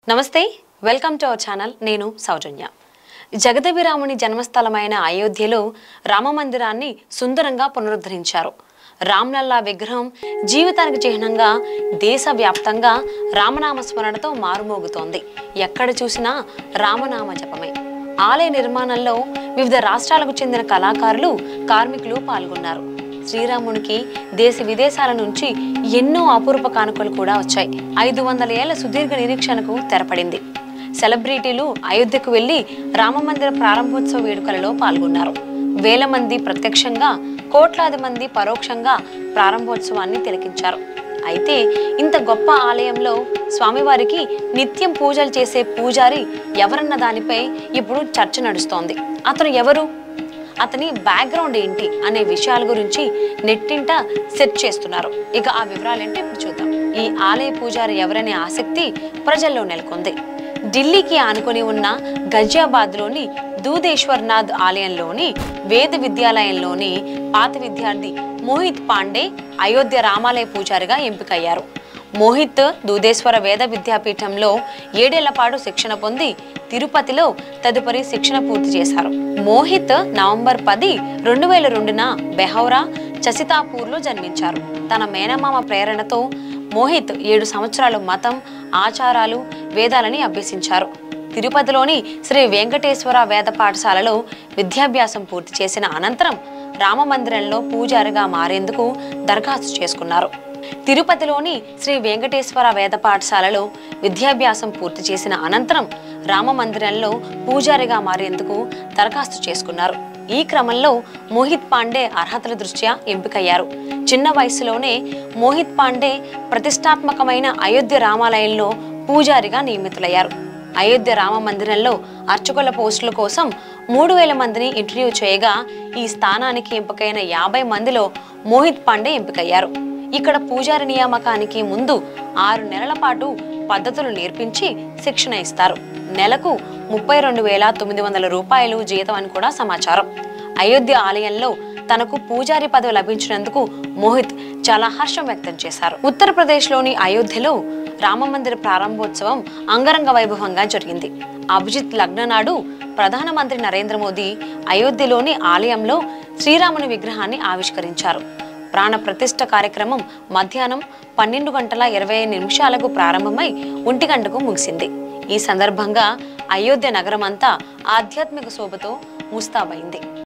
నమస్తే welcome to our channel నేను సౌజన్య జగదభిరాముని జన్మస్థలమైన అయోధ్యలో రామమందిరాన్ని సుందరంగా పునరుద్ధరించారు రామలల్లా విగ్రహం జీవితానికి చిహ్నంగా దేశవ్యాప్తంగా రామనామ స్మరణతో మారుమోగుతోంది ఎక్కడ చూసినా రామనామ జపమే ఆలయ నిర్మాణంలో వివిధ రాష్ట్రాలకు చెందిన కళాకారులు కార్మికులు పాల్గొన్నారు శ్రీరామునికి దేశ విదేశాల నుంచి ఎన్నో అపూర్వ కానుకలు కూడా వచ్చాయి 500 ఏళ్ల సుదీర్ఘ నిరీక్షణకు తెరపడింది సెలబ్రిటీలు అయోధ్యకు వెళ్లి రామమందిర ప్రారంభోత్సవ వేడుకలలో పాల్గొన్నారు వేల మంది ప్రత్యక్షంగా కోట్లాది మంది పరోక్షంగా ప్రారంభోత్సవాన్ని తిలకించారు అయితే ఇంత గొప్ప ఆలయంలో స్వామివారికి నిత్యం పూజలు చేసే పూజారి ఎవరన్న దానిపై ఇప్పుడు చర్చ నడుస్తోంది అతను ఎవరు అతని బ్యాక్గ్రౌండ్ ఏంటి అనే విషయాల గురించి నెట్టింట సెర్చ్ చేస్తున్నారు ఇక ఆ వివరాలు ఏంటో ఇప్పుడు చూద్దాం ఈ ఆలయ పూజారి ఎవరనే ఆసక్తి ప్రజల్లో నెలకొంది ఢిల్లీకి ఆనుకొని ఉన్న గజియాబాద్లోని దూదేశ్వర్నాథ్ ఆలయంలోని వేద విద్యాలయంలోని పాత విద్యార్థి మోహిత్ పాండే అయోధ్య రామాలయ పూజారిగా ఎంపికయ్యారు మోహిత్ దూదేశ్వర వేద విద్యాపీఠంలో 7 ఏళ్ల పాటు శిక్షణ పొంది తిరుపతిలో తదుపరి శిక్షణ పూర్తి చేశారు మోహిత్ నవంబర్ 10, 2002న బెహౌరా చసితాపూర్లో జన్మించారు తన మేనమామ ప్రేరణతో మోహిత్ 7 సంవత్సరాలు మతం ఆచారాలు వేదాలని అభ్యసించారు తిరుపతిలోని శ్రీ వెంకటేశ్వర వేద పాఠశాలలో విద్యాభ్యాసం పూర్తి చేసిన అనంతరం రామమందిరంలో పూజారిగా మారేందుకు దరఖాస్తు చేసుకున్నారు తిరుపతిలోని శ్రీ వెంకటేశ్వర వేద పాఠశాలలో విద్యాభ్యాసం పూర్తి చేసిన అనంతరం రామమందిరంలో పూజారిగా మారేందుకు దరఖాస్తు చేసుకున్నారు ఈ క్రమంలో మోహిత్ పాండే అర్హతల దృష్ట్యా ఎంపికయ్యారు చిన్న వయసులోనే మోహిత్ పాండే ప్రతిష్టాత్మకమైన అయోధ్య రామాలయంలో పూజారిగా నియమితులయ్యారు అయోధ్య రామ మందిరంలో అర్చకుల పోస్టుల కోసం 3000 మందిని ఇంటర్వ్యూ చేయగా ఈ స్థానానికి ఎంపికైన 50 మందిలో మోహిత్ పాండే ఎంపికయ్యారు ఇక్కడ పూజారి నియామకానికి ముందు 6 నెలల పాటు పద్ధతులు నేర్పించి శిక్షణ ఇస్తారు నెలకు 32,900 రూపాయలు జీతం అని కూడా సమాచారం అయోధ్య ఆలయంలో తనకు పూజారి పదవి లభించినందుకు మోహిత్ చాలా హర్షం వ్యక్తం చేశారు ఉత్తరప్రదేశ్లోని అయోధ్యలో రామమందిర ప్రారంభోత్సవం అంగరంగ వైభవంగా జరిగింది అభిజిత్ లగ్న నాడు ప్రధానమంత్రి నరేంద్ర మోదీ అయోధ్యలోని ఆలయంలో శ్రీరాముని విగ్రహాన్ని ఆవిష్కరించారు ప్రాణ ప్రతిష్ఠ కార్యక్రమం మధ్యాహ్నం 12:25 ప్రారంభమై 1 గంటకు ముగిసింది ఈ సందర్భంగా అయోధ్య నగరమంతా ఆధ్యాత్మిక శోభతో ముస్తాబైంది